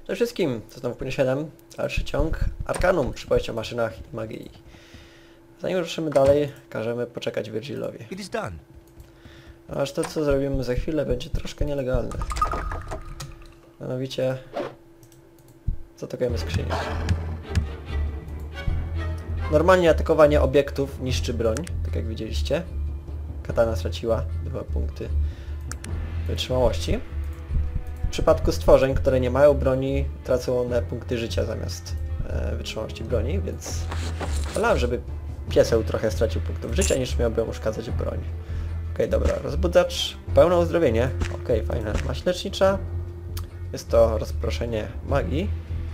Przede wszystkim, co znowu płynie 7, dalszy ciąg Arkanum, przypowieść o maszynach i magii. Zanim ruszymy dalej, każemy poczekać Virgilowi. It is done. Aż to, co zrobimy za chwilę, będzie troszkę nielegalne. Mianowicie zaatakujemy skrzynię. Normalnie atakowanie obiektów niszczy broń, tak jak widzieliście. Katana straciła 2 punkty wytrzymałości. W przypadku stworzeń, które nie mają broni, tracą one punkty życia zamiast wytrzymałości broni, więc wolałem, żeby pieseł trochę stracił punktów życia, niż miałby uszkadzać broń. Okej, dobra, rozbudzacz, pełne uzdrowienie. Okej, fajna maść lecznicza. Jest to rozproszenie magii,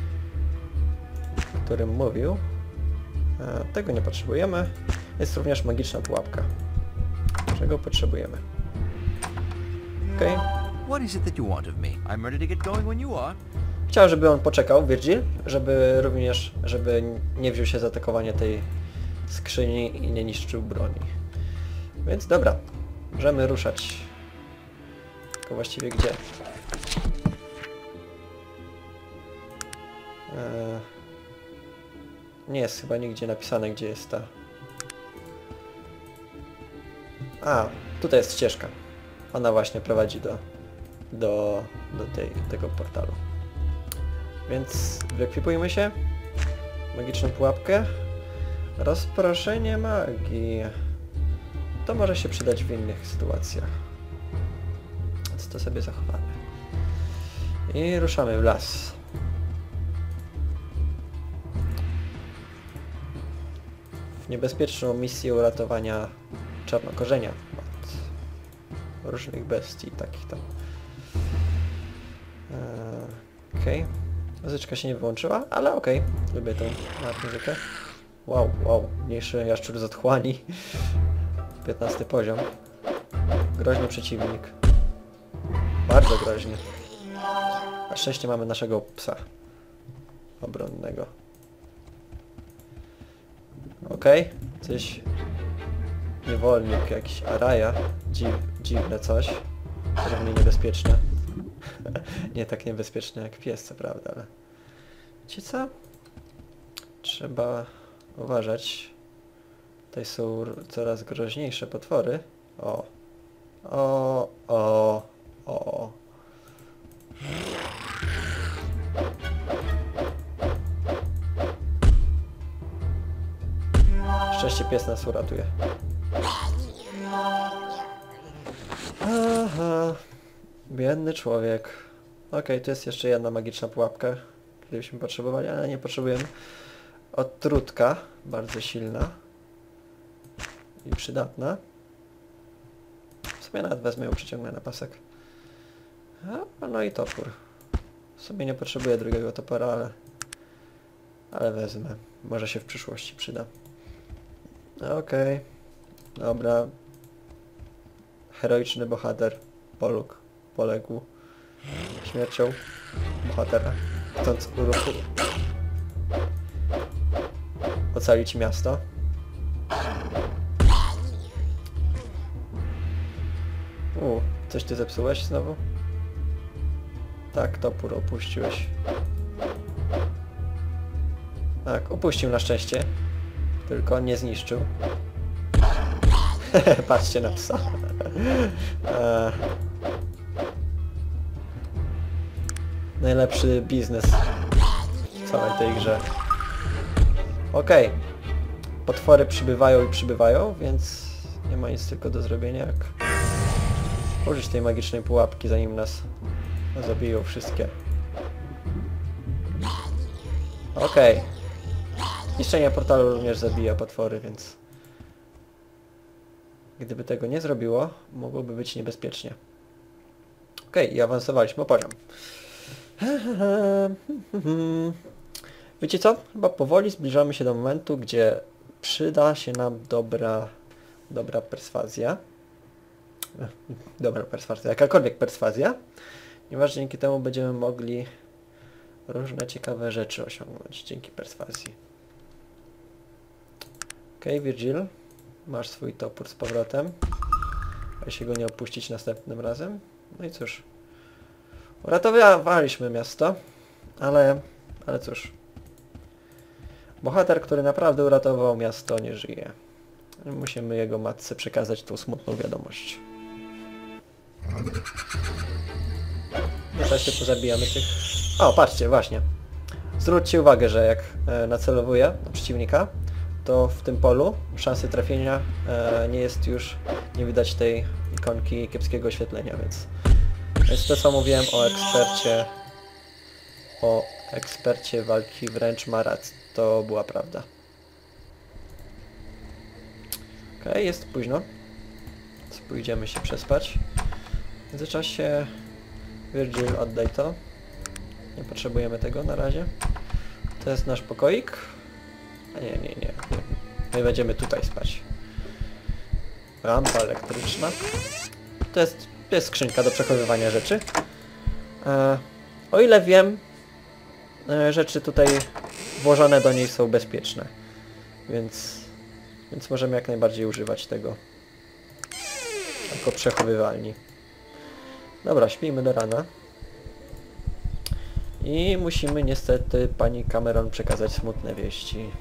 o którym mówił. Tego nie potrzebujemy. Jest również magiczna pułapka, czego potrzebujemy. Okej. What is it that you want of me? I'm ready to get going when you are. Chciałem, żeby on poczekał, Virgil, żeby nie wziął się za atakowanie tej skrzyni i nie niszczył broni. Więc dobra, możemy ruszać. Tylko właściwie gdzie? Nie jest chyba nigdzie napisane, gdzie jest ta... A, tutaj jest ścieżka. Ona właśnie prowadzi do tego portalu. Więc wyekwipujmy się. Magiczną pułapkę. Rozproszenie magii. To może się przydać w innych sytuacjach. Więc to sobie zachowamy. I ruszamy w las. W niebezpieczną misję uratowania czarnokorzenia od różnych bestii, takich tam. Okej. Muzyczka się nie wyłączyła, ale okej. Lubię tą muzykę. Wow, wow. Mniejszy jaszczur z otchłani. 15 poziom. Groźny przeciwnik. Bardzo groźny. Na szczęście mamy naszego psa obronnego. Okej. Coś... Niewolnik, jakiś araja. Dziwne coś. Równie niebezpieczne. Nie tak niebezpieczne jak pies, co prawda, ale... Wiecie co? Trzeba uważać. Tutaj są coraz groźniejsze potwory. O. O. O. O. Szczęście pies nas uratuje. Aha. Biedny człowiek. Okej, tu jest jeszcze jedna magiczna pułapka, gdybyśmy potrzebowali, ale nie potrzebujemy. Odtrutka, bardzo silna i przydatna. W sumie nawet wezmę ją, przyciągnę na pasek. No i topór. W sumie nie potrzebuję drugiego topora, ale wezmę. Może się w przyszłości przyda. Okej. Dobra. Heroiczny bohater poległ śmiercią bohatera, chcąc ocalić miasto. Coś ty zepsułeś znowu? Tak, topór opuściłeś. Tak, opuścił na szczęście. Tylko nie zniszczył. Patrzcie na psa. Najlepszy biznes w całej tej grze. Okej. Potwory przybywają i przybywają, więc nie ma nic tylko do zrobienia jak użyć tej magicznej pułapki, zanim nas zabiją wszystkie. Okej. Niszczenie portalu również zabija potwory, więc gdyby tego nie zrobiło, mogłoby być niebezpiecznie. Okej, i awansowaliśmy o poziom. Wiecie co? Chyba powoli zbliżamy się do momentu, gdzie przyda się nam dobra perswazja. Dobra perswazja, jakakolwiek perswazja. Ponieważ dzięki temu będziemy mogli różne ciekawe rzeczy osiągnąć dzięki perswazji. Okej, Virgil. Masz swój topór z powrotem. A się go nie opuścić następnym razem. No i cóż. Uratowaliśmy miasto. Ale cóż. Bohater, który naprawdę uratował miasto, nie żyje. Musimy jego matce przekazać tą smutną wiadomość. W czasie pozabijamy tych... O, patrzcie, właśnie. Zwróćcie uwagę, że jak nacelowuję na przeciwnika, to w tym polu szansy trafienia nie jest już... nie widać tej ikonki kiepskiego oświetlenia, więc to co mówiłem o ekspercie walki wręcz Marat, to była prawda. Okej, jest późno. Więc pójdziemy się przespać. W międzyczasie Virgil, oddaj to. Nie potrzebujemy tego na razie. To jest nasz pokoik. A nie. My będziemy tutaj spać. Rampa elektryczna. To jest skrzynka do przechowywania rzeczy. O ile wiem, rzeczy tutaj włożone do niej są bezpieczne. Więc możemy jak najbardziej używać tego jako przechowywalni. Dobra, śpijmy do rana. I musimy niestety pani Cameron przekazać smutne wieści.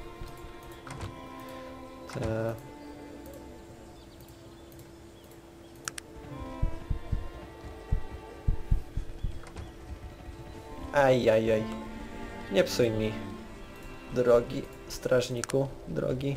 Ajajaj. Nie psuj mi, drogi strażniku, drogi.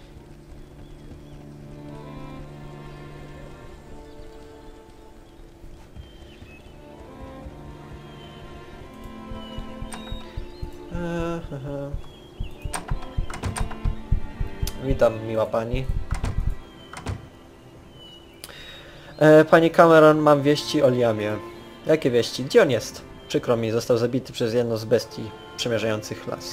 Witam, miła pani. Pani Cameron, mam wieści o Liamie. Jakie wieści? Gdzie on jest? Przykro mi, został zabity przez jedną z bestii przemierzających las.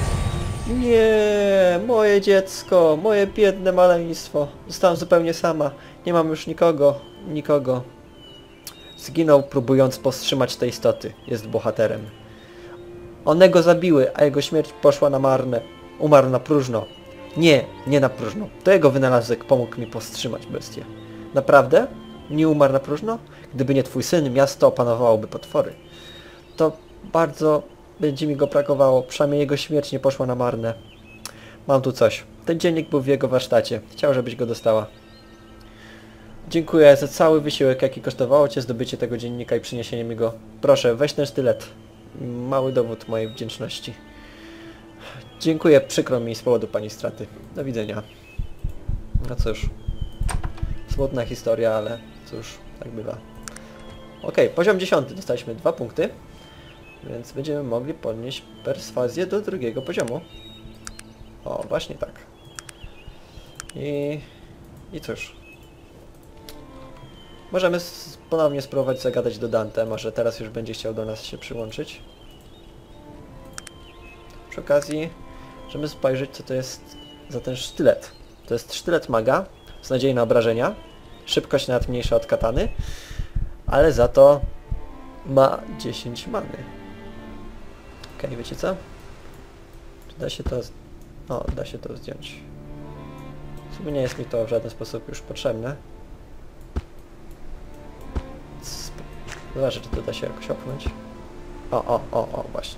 Nie, moje dziecko, moje biedne maleństwo. Zostałam zupełnie sama. Nie mam już nikogo. Zginął, próbując powstrzymać te istoty. Jest bohaterem. One go zabiły, a jego śmierć poszła na marne. Umarł na próżno. Nie na próżno. To jego wynalazek pomógł mi powstrzymać bestię. Naprawdę? Nie umarł na próżno? Gdyby nie twój syn, miasto opanowałoby potwory. To bardzo będzie mi go brakowało. Przynajmniej jego śmierć nie poszła na marne. Mam tu coś. Ten dziennik był w jego warsztacie. Chciał, żebyś go dostała. Dziękuję za cały wysiłek, jaki kosztowało cię zdobycie tego dziennika i przyniesienie mi go. Proszę, weź ten sztylet. Mały dowód mojej wdzięczności. Dziękuję, przykro mi z powodu pani straty. Do widzenia. No cóż. Smutna historia, ale cóż, tak bywa. Okej, poziom 10. Dostaliśmy 2 punkty. Więc będziemy mogli podnieść perswazję do 2. poziomu. O, właśnie tak. I cóż. Możemy ponownie spróbować zagadać do Dante. Może teraz już będzie chciał do nas się przyłączyć. Przy okazji, możemy spojrzeć, co to jest za ten sztylet. To jest sztylet maga z nadziei na obrażenia. Szybkość nawet mniejsza od katany. Ale za to ma 10 many. Okej, wiecie co? Czy da się to... O, da się to zdjąć. W sumie nie jest mi to w żaden sposób już potrzebne. Zobaczę, czy to da się jakoś opchnąć. O, właśnie.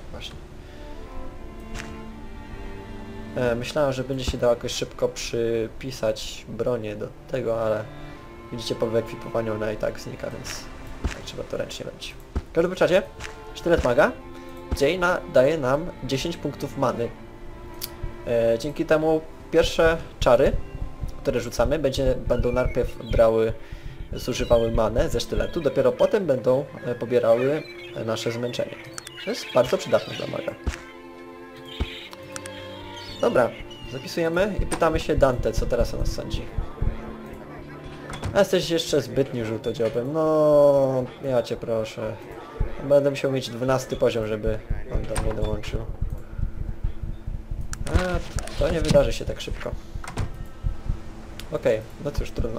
Myślałem, że będzie się dało jakoś szybko przypisać bronię do tego, ale widzicie, po wyekwipowaniu ona i tak znika, więc tak trzeba to ręcznie robić. W każdym razie, sztylet maga daje nam 10 punktów many. Dzięki temu pierwsze czary, które rzucamy, będą najpierw zużywały manę ze sztyletu, dopiero potem będą pobierały nasze zmęczenie. To jest bardzo przydatne dla maga. Dobra, zapisujemy i pytamy się Dante, co teraz o nas sądzi. A jesteś jeszcze zbytnio żółtodziobem. No, ja cię proszę. Będę musiał mieć 12 poziom, żeby on do mnie dołączył. A, to nie wydarzy się tak szybko. Okej, no cóż, trudno.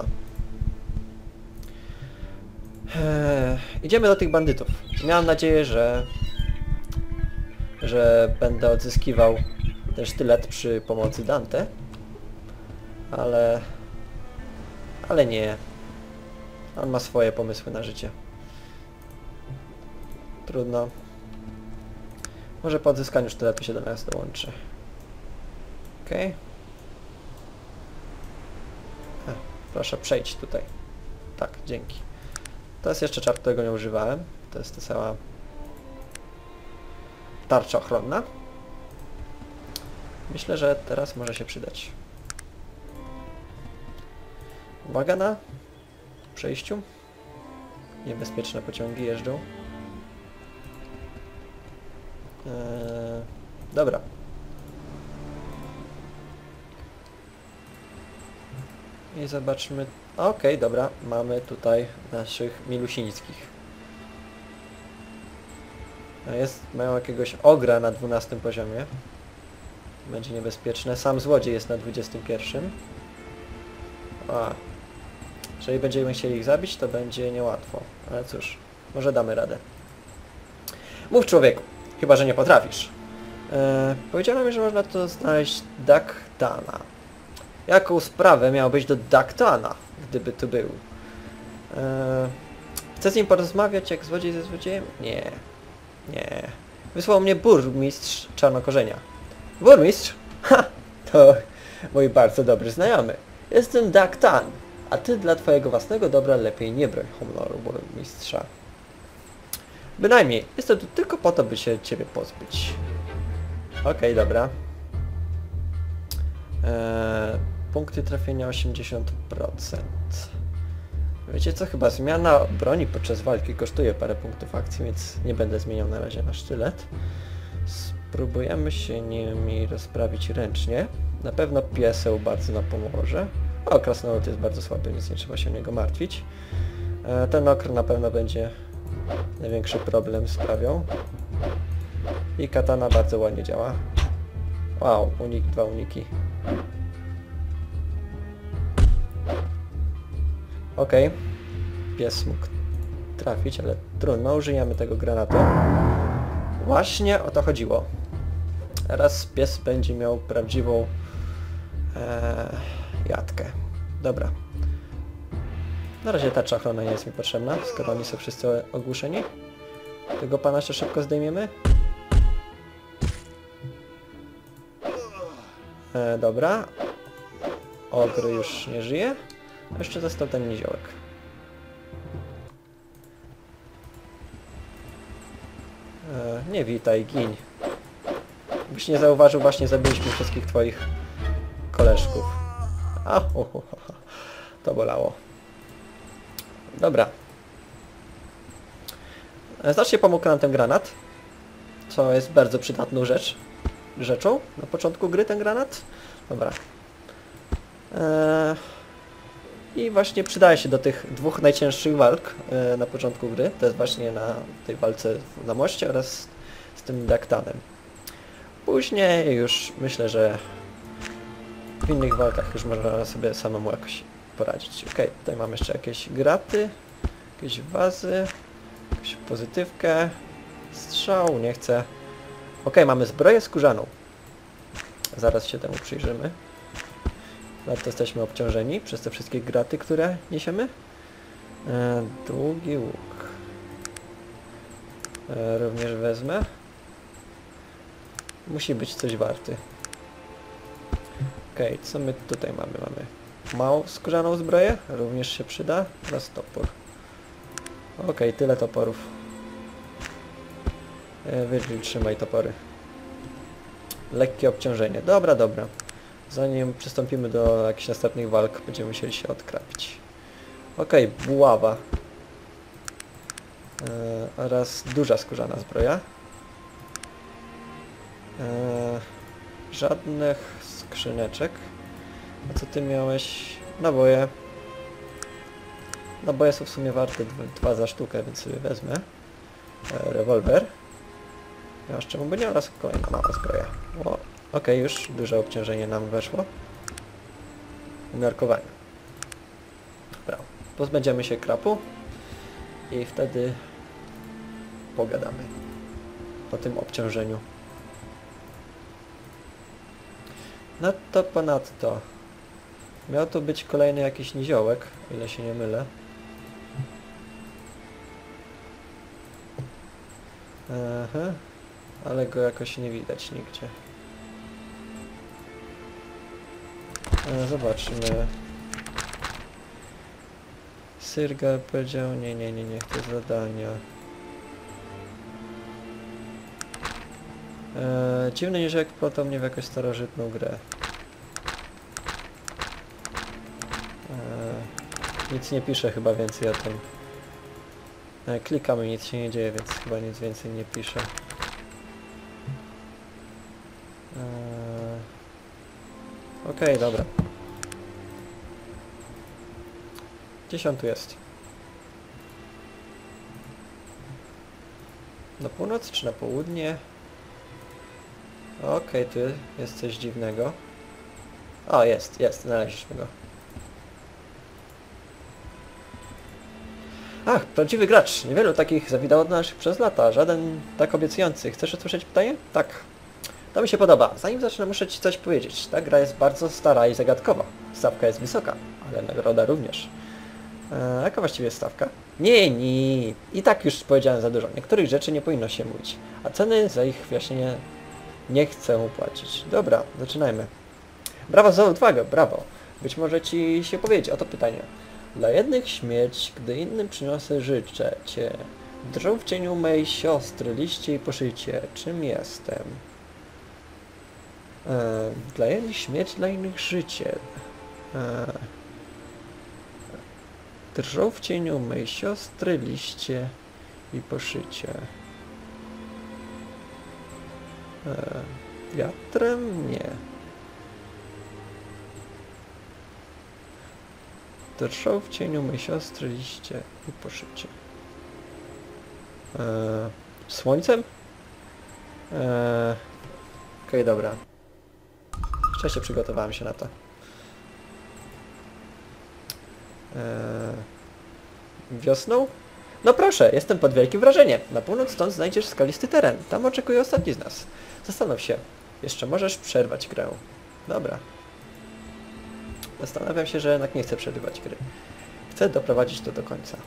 Idziemy do tych bandytów. Miałem nadzieję, że będę odzyskiwał ten sztylet przy pomocy Dante. Ale nie. On ma swoje pomysły na życie. Trudno. Może po odzyskaniu sztyletu się do nas dołączy. Okej. Proszę, przejdź tutaj. Tak, dzięki. To jest jeszcze czar, którego nie używałem. To jest ta cała tarcza ochronna. Myślę, że teraz może się przydać. Uwaga na przejściu. Niebezpieczne pociągi jeżdżą. Dobra. I zobaczmy... Okej, dobra. Mamy tutaj naszych milusińskich. Mają jakiegoś ogra na 12 poziomie. Będzie niebezpieczne. Sam złodziej jest na 21. Jeżeli będziemy chcieli ich zabić, to będzie niełatwo. Ale cóż, może damy radę. Mów, człowieku. Chyba że nie potrafisz. Powiedziano mi, że można to znaleźć Daktana. Jaką sprawę miałbyś do Daktana, gdyby tu był? Chcę z nim porozmawiać jak złodziej ze złodziejem? Nie. Nie. Wysłał mnie burmistrz Czarnokorzenia. Burmistrz? Ha! To mój bardzo dobry znajomy. Jestem Daktan, a ty dla twojego własnego dobra lepiej nie broń honoru burmistrza. Bynajmniej, jestem tu tylko po to, by się ciebie pozbyć. Okej, dobra. Punkty trafienia 80%. Wiecie co, chyba zmiana broni podczas walki kosztuje parę punktów akcji, więc nie będę zmieniał na razie na sztylet. Spróbujemy się nimi rozprawić ręcznie. Na pewno pieseł bardzo nam pomoże. O, krasnolud jest bardzo słaby, więc nie trzeba się o niego martwić. Ten okr na pewno będzie największy problem sprawią. I katana bardzo ładnie działa. Wow, unik, 2 uniki. Okej. Pies mógł trafić, ale trudno, użyjemy tego granatu. Właśnie o to chodziło. Teraz pies będzie miał prawdziwą jatkę. Dobra. Na razie tarcza ochronna nie jest mi potrzebna, skoro oni są wszyscy ogłuszeni. Tego pana jeszcze szybko zdejmiemy. Dobra. Ogry już nie żyje. A jeszcze został ten niziołek. Nie witaj, gin. Byś nie zauważył, właśnie zabiliśmy wszystkich twoich koleżków. To bolało. Dobra. Znacznie pomógł nam ten granat, co jest bardzo przydatną rzeczą na początku gry, ten granat. Dobra. I właśnie przydaje się do tych 2 najcięższych walk na początku gry. To jest właśnie na tej walce na moście oraz z tym Daktanem. Później już myślę, że w innych walkach już można sobie samemu jakoś poradzić. Ok, tutaj mamy jeszcze jakieś graty, jakieś wazy, jakąś pozytywkę, strzał, nie chcę. Ok, mamy zbroję skórzaną. Zaraz się temu przyjrzymy. Nadto jesteśmy obciążeni przez te wszystkie graty, które niesiemy. Długi łuk. Również wezmę. Musi być coś warty. Okej, co my tutaj mamy? Mamy małą skórzaną zbroję, również się przyda, oraz topór. Okej, tyle toporów. Virgil, trzymaj topory. Lekkie obciążenie. Dobra, dobra. Zanim przystąpimy do jakichś następnych walk, będziemy musieli się odkrapić. Okej, buława. Oraz duża skórzana zbroja. Żadnych skrzyneczek. A co ty miałeś? Naboje. Naboje są w sumie warte 2 za sztukę, więc sobie wezmę. Rewolwer. Ja jeszcze czemu by nie, oraz kolejna mała zbroja. Okej, już duże obciążenie nam weszło. Umiarkowanie. Dobra, pozbędziemy się krapu i wtedy pogadamy o tym obciążeniu. No to ponadto miał tu być kolejny jakiś niziołek, o ile się nie mylę. Aha. ale go jakoś nie widać nigdzie. Zobaczmy. Syrgal powiedział, nie chcę zadania. Dziwny Jerzek wplątał mnie w jakąś starożytną grę. Nic nie pisze chyba więcej o tym. Klikamy, nic się nie dzieje, więc chyba nic więcej nie pisze. Okej, dobra. Gdzieś on tu jest? Na północ czy na południe? Okej, tu jest coś dziwnego. O, jest, znaleźliśmy go. Ach, prawdziwy gracz. Niewielu takich zawidało do naszych przez lata. Żaden tak obiecujący. Chcesz usłyszeć pytanie? Tak. To mi się podoba. Zanim zacznę, muszę Ci coś powiedzieć. Ta gra jest bardzo stara i zagadkowa. Stawka jest wysoka, ale nagroda również. Jaka właściwie jest stawka? Nie. I tak już powiedziałem za dużo. Niektórych rzeczy nie powinno się mówić. A ceny za ich wyjaśnienie nie chcę płacić. Dobra, zaczynajmy. Brawo za odwagę, brawo. Być może Ci się powiedzieć, oto pytanie. Dla jednych śmierć, gdy innym przyniosę życie Cię. Drżą w cieniu mej siostry, liście i poszycie. Czym jestem? Dla jednych śmierć, dla innych życie. Drżą w cieniu mej siostry, liście i poszycie. Wiatrem? Nie. Drżą w cieniu mej siostry, liście i poszycie. Słońcem? Okej, dobra. Wcześniej przygotowałem się na to. Wiosną? No proszę, jestem pod wielkim wrażeniem. Na północ stąd znajdziesz skalisty teren. Tam oczekuje ostatni z nas. Zastanów się. Jeszcze możesz przerwać grę. Dobra. Zastanawiam się, że jednak nie chcę przerywać gry. Chcę doprowadzić to do końca.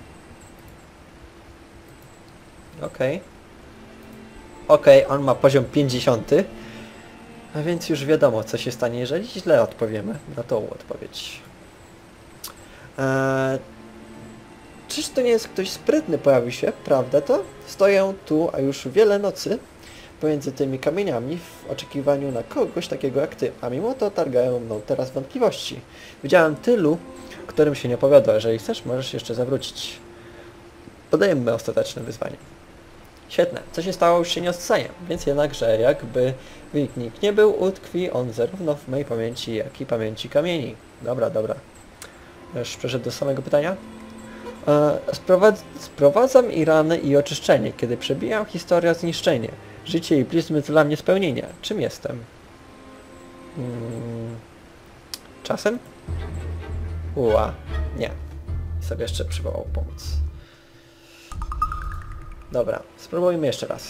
Okej, on ma poziom 50. A więc już wiadomo, co się stanie, jeżeli źle odpowiemy na tą odpowiedź. Czyż to nie jest ktoś sprytny pojawił się, prawda to? Stoję tu, a już wiele nocy pomiędzy tymi kamieniami w oczekiwaniu na kogoś takiego jak ty, a mimo to targają mną teraz wątpliwości. Widziałem tylu, którym się nie opowiada. Jeżeli chcesz, możesz jeszcze zawrócić. Podajemy ostateczne wyzwanie. Świetne. Co się stało, już się nie odstaje. Więc jednakże, jakby nikt nie był, utkwi on zarówno w mojej pamięci, jak i pamięci kamieni. Dobra. Już przeszedł do samego pytania. Sprowadzam i rany i oczyszczenie, kiedy przebijam historia zniszczenie. Życie i blizny dla mnie spełnienia. Czym jestem? Czasem? Nie. Sobie jeszcze przywołał pomoc. Dobra, spróbujmy jeszcze raz.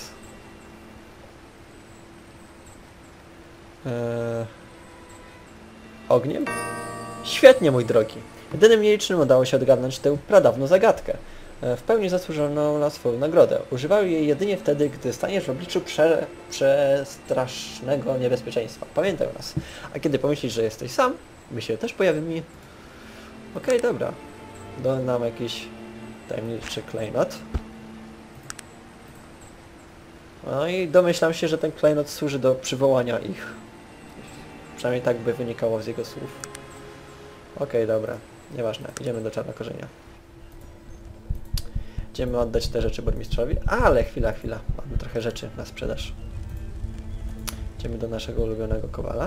Ogniem? Świetnie, mój drogi. Jedynym nielicznym udało się odgadnąć tę pradawną zagadkę. W pełni zasłużoną na swoją nagrodę. Używaj jej jedynie wtedy, gdy staniesz w obliczu przestrasznego niebezpieczeństwa. Pamiętaj o nas. A kiedy pomyślisz, że jesteś sam, my się też pojawimy. Okej, dobra. Dał nam jakiś tajemniczy klejnot. No i domyślam się, że ten klejnot służy do przywołania ich. Przynajmniej tak by wynikało z jego słów. Okej, dobra. Nieważne. Idziemy do Czarnokorzenia. Idziemy oddać te rzeczy burmistrzowi. Ale chwila. Mamy trochę rzeczy na sprzedaż. Idziemy do naszego ulubionego kowala.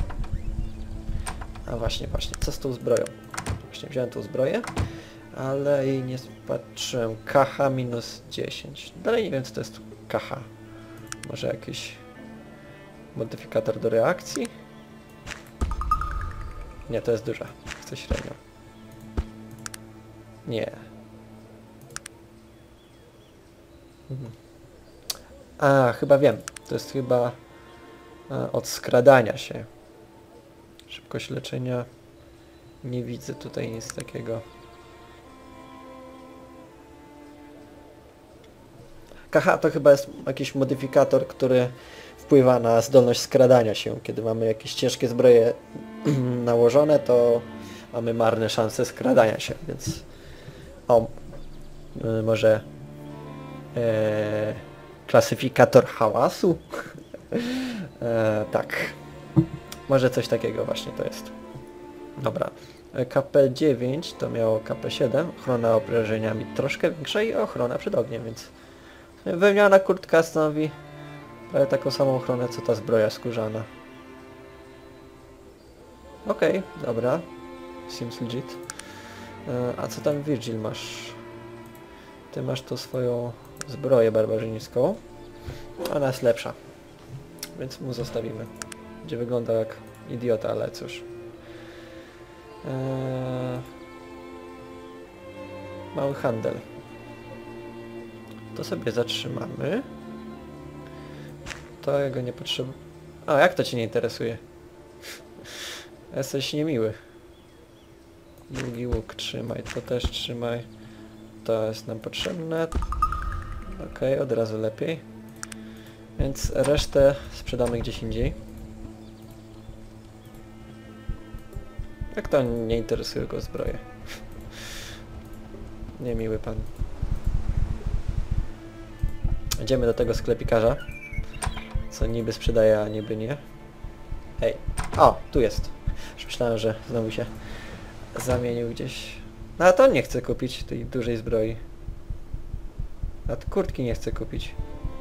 A właśnie. Co z tą zbroją? Właśnie wziąłem tą zbroję, ale jej nie patrzyłem. KH minus 10. Dalej nie wiem, co to jest KH. Może jakiś modyfikator do reakcji? Nie, to jest duża. Chcę średnią. Nie. A, chyba wiem. To jest chyba od skradania się. Szybkość leczenia. Nie widzę tutaj nic takiego. KH to chyba jest jakiś modyfikator, który wpływa na zdolność skradania się. Kiedy mamy jakieś ciężkie zbroje nałożone, to mamy marne szanse skradania się, więc... O, może... klasyfikator hałasu? Tak. Może coś takiego właśnie to jest. Dobra. KP9 to miało KP7, ochrona obrażeniami troszkę większa i ochrona przed ogniem, więc wełniana kurtka stanowi prawie taką samą ochronę co ta zbroja skórzana. Okej, dobra. Seems legit. A co tam Virgil masz? Ty masz tu swoją zbroję barbarzyńską. Ona jest lepsza. Więc mu zostawimy. Będzie wyglądał jak idiota, ale cóż. Mały handel. To sobie zatrzymamy. To jego nie potrzebuję. A, jak to cię nie interesuje? Jesteś niemiły. Długi łuk trzymaj, to też trzymaj. To jest nam potrzebne. Okej, od razu lepiej. Więc resztę sprzedamy gdzieś indziej. Jak to nie interesuje go zbroje? Niemiły pan. Idziemy do tego sklepikarza. Co niby sprzedaje, a niby nie. Ej. O, tu jest. Już myślałem, że znowu się zamienił gdzieś. No a to nie chce kupić tej dużej zbroi. A kurtki nie chce kupić.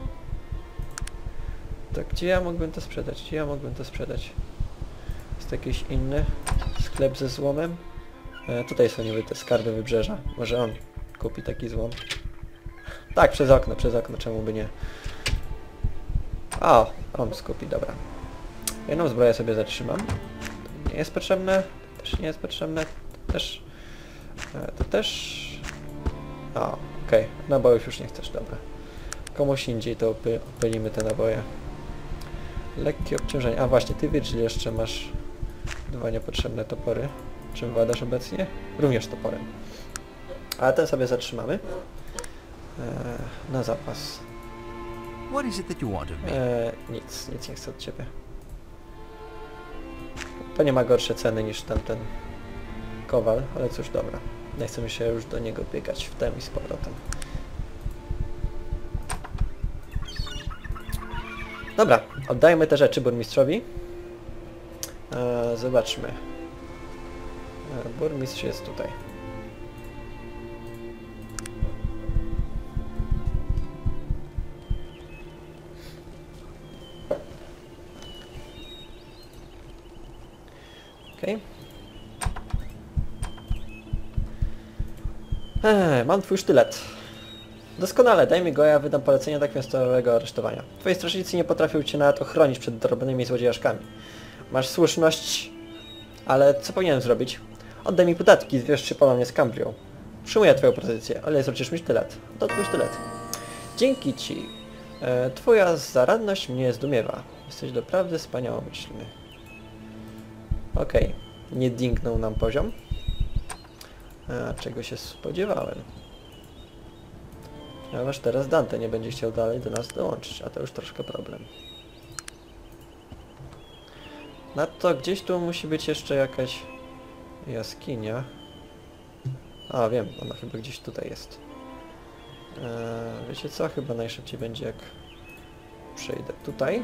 To gdzie ja mógłbym to sprzedać? Gdzie ja mógłbym to sprzedać? Jest jakiś inny sklep ze złomem? Tutaj są niby te skarby wybrzeża. Może on kupi taki złom. Tak, przez okno, czemu by nie? O, on skupi, dobra. Jedną zbroję sobie zatrzymam. To nie jest potrzebne. To też nie jest potrzebne. To też... To też... O, okej. Nabojów już nie chcesz, dobra. Komuś indziej to opylimy te naboje. Lekkie obciążenie. A właśnie, ty Virgil jeszcze masz dwa niepotrzebne topory. Czym władasz obecnie? Również toporem. Ale ten sobie zatrzymamy. Na zapas. What is it that you want of me? Nic nie chcę od ciebie. To nie ma gorsze ceny niż tamten kowal, ale cóż, dobra. Nie chcemy się już do niego biegać w tem i z powrotem. Dobra, oddajmy te rzeczy burmistrzowi. Zobaczmy. Burmistrz jest tutaj. Okej. Mam twój sztylet. Doskonale, daj mi go, ja wydam polecenie natychmiastowego aresztowania. Twoi strażnicy nie potrafią cię nawet ochronić przed drobnymi złodziejaszkami. Masz słuszność, ale co powinienem zrobić? Oddaj mi podatki, zwierz się ponownie z Cambrią. Przyjmuję twoją propozycję, ale zwrócisz mi sztylet. To twój sztylet. Dzięki ci. Twoja zaradność mnie zdumiewa. Jesteś doprawdy wspaniałomyślny. Okej. Nie dingnął nam poziom. Czego się spodziewałem. Ponieważ teraz Dante nie będzie chciał dalej do nas dołączyć, a to już troszkę problem. Nadto gdzieś tu musi być jeszcze jakaś jaskinia. A, wiem, ona chyba gdzieś tutaj jest. Wiecie co? Chyba najszybciej będzie jak przejdę tutaj.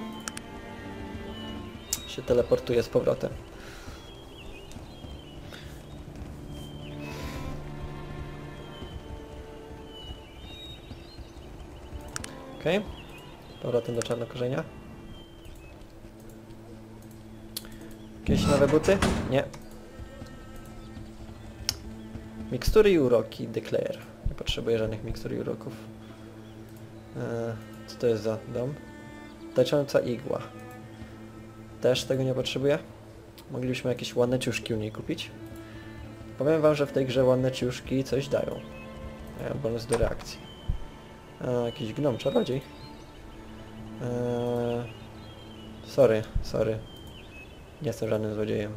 Się teleportuję z powrotem. Okej. Powrotem do czarnokorzenia. Jakieś nowe buty? Nie. Mikstury i uroki. Declare. Nie potrzebuję żadnych mikstur i uroków. Co to jest za dom? Tańcząca igła. Też tego nie potrzebuję. Moglibyśmy jakieś ładne ciuszki u niej kupić. Powiem wam, że w tej grze ładne ciuszki coś dają. Mają bonus do reakcji. Jakiś gnom, czarodziej. Sorry. Nie jestem żadnym złodziejem.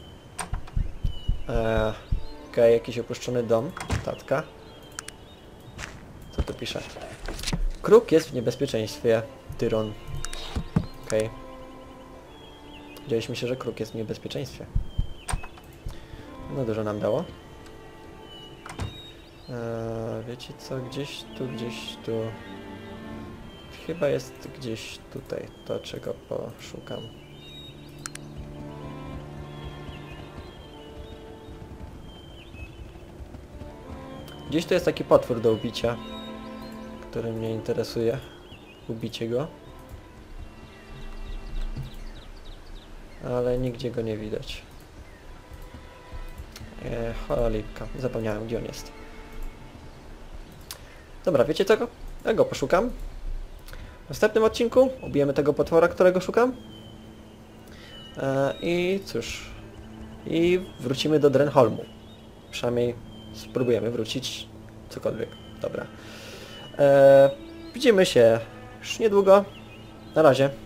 Okej, jakiś opuszczony dom. Tatka. Co tu pisze? Kruk jest w niebezpieczeństwie. Tyron. Okej. Wiedzieliśmy się, że kruk jest w niebezpieczeństwie. No dużo nam dało. Wiecie co? Gdzieś tu. Chyba jest gdzieś tutaj to, czego poszukam. Gdzieś tu jest taki potwór do ubicia, który mnie interesuje. Ubicie go. Ale nigdzie go nie widać. Cholipka, zapomniałem, gdzie on jest. Dobra, wiecie co? Ja go poszukam. W następnym odcinku ubijemy tego potwora, którego szukam. I cóż. I wrócimy do Drenholmu. Przynajmniej spróbujemy wrócić. Cokolwiek. Dobra. Widzimy się już niedługo. Na razie.